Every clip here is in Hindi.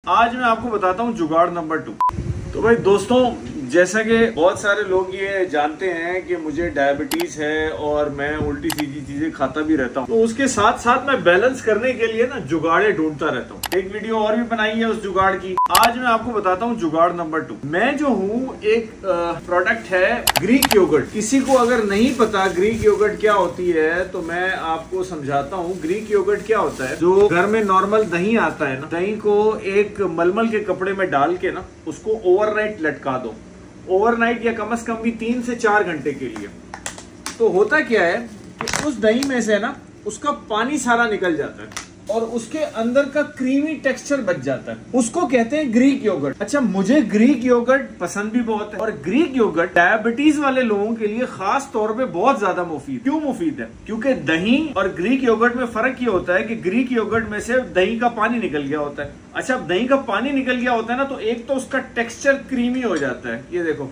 आज मैं आपको बताता हूँ जुगाड़ नंबर 2। तो भाई दोस्तों, जैसा कि बहुत सारे लोग ये जानते हैं कि मुझे डायबिटीज है और मैं उल्टी सीधी चीजें खाता भी रहता हूँ, तो उसके साथ साथ मैं बैलेंस करने के लिए ना जुगाड़े ढूंढता रहता हूँ। एक वीडियो और भी बनाई है उस जुगाड़ की। आज मैं आपको बताता हूँ जुगाड़ नंबर 2। मैं जो हूँ एक प्रोडक्ट है ग्रीक योगर्ट। किसी को अगर नहीं पता ग्रीक योगर्ट क्या होती है तो मैं आपको समझाता हूँ। ग्रीक योगर्ट क्या होता है, जो घर में नॉर्मल दही आता है ना, दही को एक मलमल के कपड़े में डाल के ना उसको ओवरनाइट लटका दो। ओवरनाइट या कम से कम भी 3 से 4 घंटे के लिए। तो होता क्या है कि उस दही में से ना उसका पानी सारा निकल जाता है और उसके अंदर का क्रीमी टेक्सचर बच जाता है। उसको कहते हैं ग्रीक योगर्ट। अच्छा, मुझे ग्रीक योगर्ट पसंद भी बहुत है और ग्रीक योगर्ट डायबिटीज वाले लोगों के लिए खास तौर पे बहुत ज्यादा मुफीद। क्यों मुफीद है? क्योंकि दही और ग्रीक योगर्ट में फर्क ये होता है कि ग्रीक योगर्ट में से दही का पानी निकल गया होता है। अच्छा, अब दही का पानी निकल गया होता है ना, तो एक तो उसका टेक्सचर क्रीमी हो जाता है। ये देखो,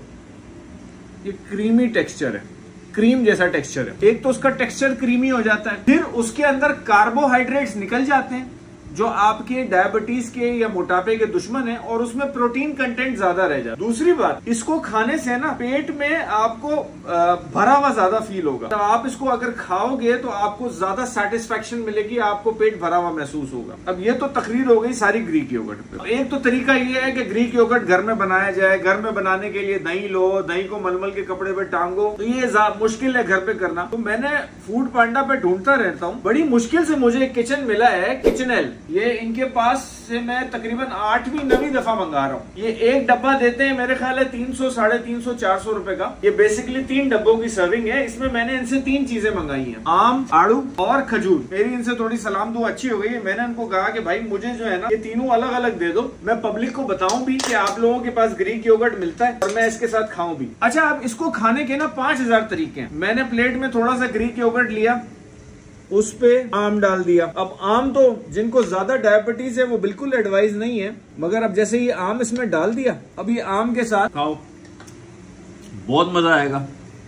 ये क्रीमी टेक्सचर है, क्रीम जैसा टेक्सचर है। एक तो उसका टेक्सचर क्रीमी हो जाता है, फिर उसके अंदर कार्बोहाइड्रेट्स निकल जाते हैं जो आपके डायबिटीज के या मोटापे के दुश्मन है, और उसमें प्रोटीन कंटेंट ज्यादा रह जाता है। दूसरी बात, इसको खाने से ना पेट में आपको भरा हुआ ज्यादा फील होगा। तो आप इसको अगर खाओगे तो आपको ज्यादा सेटिस्फेक्शन मिलेगी, आपको पेट भरा हुआ महसूस होगा। अब ये तो तकरीर हो गई सारी ग्रीक योगर्ट पे। एक तो तरीका ये है कि ग्रीक योगर्ट घर में बनाया जाए। घर में बनाने के लिए दही लो, दही को मलमल के कपड़े पे टांगो, तो ये मुश्किल है घर पे करना। तो मैंने फूड पांडा पे ढूंढता रहता हूँ, बड़ी मुश्किल से मुझे एक किचन मिला है, किचनल। ये इनके पास से मैं तकरीबन 8वीं 9वीं दफा मंगा रहा हूँ। ये एक डब्बा देते हैं मेरे ख्याल है 300, 350, 400 रुपए का। ये बेसिकली 3 डब्बों की सर्विंग है। इसमें मैंने इनसे 3 चीजें मंगाई हैं, आम, आड़ू और खजूर। मेरी इनसे थोड़ी सलाम दुआ अच्छी हो गई है। मैंने इनको कहा कि भाई मुझे जो है ना ये तीनों अलग अलग दे दो, मैं पब्लिक को बताऊं भी कि आप लोगों के पास ग्रीक योगर्ट मिलता है और मैं इसके साथ खाऊं भी। अच्छा, अब इसको खाने के ना 5000 तरीके हैं। मैंने प्लेट में थोड़ा सा ग्रीक योगर्ट लिया, उस पे आम डाल दिया। अब आम तो जिनको ज्यादा डायबिटीज है वो बिल्कुल एडवाइस नहीं है, मगर अब जैसे ये आम इसमें डाल दिया, अब ये आम के साथ खाओ, बहुत मजा आएगा।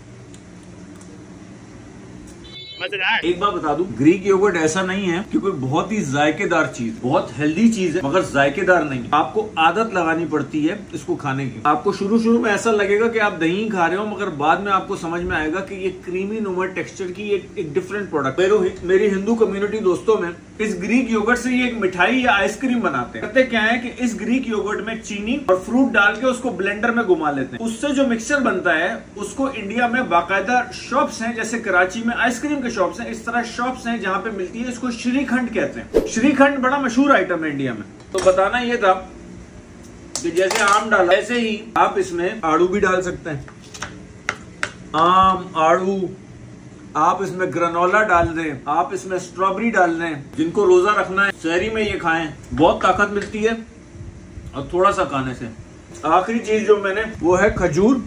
एक बात बता दूं, ग्रीक योगर्ट ऐसा नहीं है कि कोई बहुत ही जायकेदार चीज, बहुत हेल्दी चीज है, मगर जायकेदार नहीं। आपको आदत लगानी पड़ती है इसको खाने की। आपको शुरू में ऐसा लगेगा कि आप दही खा रहे हो, मगर बाद में आपको समझ में आएगा कि ये क्रीमी नुमा टेक्सचर की एक डिफरेंट प्रोडक्ट। मेरी हिंदू कम्युनिटी दोस्तों में इस ग्रीक योगर्ट से ये एक मिठाई या आइसक्रीम बनाते हैं। करते क्या है कि इस ग्रीक योगर्ट में चीनी और फ्रूट डाल के उसको ब्लेंडर में घुमा लेते हैं। उससे जो मिक्सचर बनता है उसको इंडिया में बाकायदा शॉप्स हैं, जैसे कराची में आइसक्रीम शॉप्स हैं, इस तरह शॉप्स हैं जहां पे मिलती है। इसको श्रीखंड कहते हैं। श्रीखंड बड़ा मशहूर आइटम है इंडिया में। तो बताना ये था कि जैसे आम डाला ऐसे ही आप इसमें आड़ू भी डाल सकते हैं। आम, आड़ू, आप इसमें ग्रेनोला डाल दें, आप इसमें स्ट्रॉबेरी डाल दें। जिनको रोजा रखना है सहरी में ये खाएं, बहुत ताकत मिलती है और थोड़ा सा खाने से। आखिरी चीज जो मैंने वो है खजूर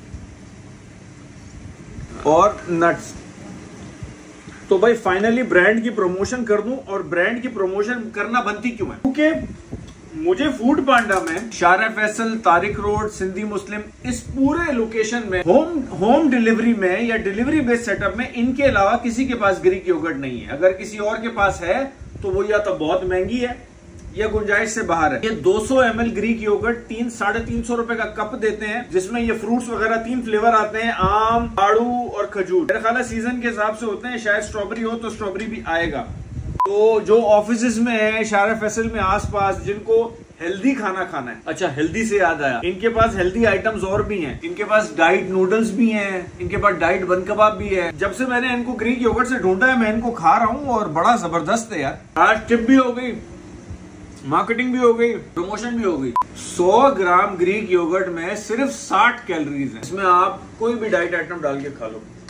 और नट्स। तो भाई फाइनली ब्रांड की प्रमोशन कर दूं, और ब्रांड की प्रमोशन करना बनती क्यों है? क्योंकि मुझे फूड पांडा में शारा फैसल, तारिक रोड, सिंधी मुस्लिम, इस पूरे लोकेशन में होम डिलीवरी में या डिलीवरी बेस्ड सेटअप में इनके अलावा किसी के पास ग्रीक योगर्ट नहीं है। अगर किसी और के पास है तो वो या तो बहुत महंगी है या गुंजाइश से बाहर है। ये 200 ml ग्रीक योगर्ट 300-350 रुपए का कप देते हैं, जिसमें ये फ्रूट्स वगैरह 3 फ्लेवर आते हैं, आम, आड़ू और खजूर। मेरे ख्याल सीजन के हिसाब से होते हैं, शायद स्ट्रॉबेरी हो तो स्ट्रॉबेरी भी आएगा। तो जो ऑफिस में है, शारा फैसल में आसपास, जिनको हेल्दी खाना खाना है। अच्छा, हेल्दी से याद आया, इनके पास हेल्दी आइटम्स और भी हैं। इनके पास डाइट नूडल्स भी हैं, इनके पास डाइट बन कबाब भी है। जब से मैंने इनको ग्रीक योगर्ट से ढूंढा है, मैं इनको खा रहा हूँ और बड़ा जबरदस्त है यार। आज टिप भी हो गई, मार्केटिंग भी हो गई, प्रमोशन भी हो गई। 100 ग्राम ग्रीक योगर्ट में सिर्फ 60 कैलोरीज है। इसमें आप कोई भी डाइट आइटम डाल के खा लो।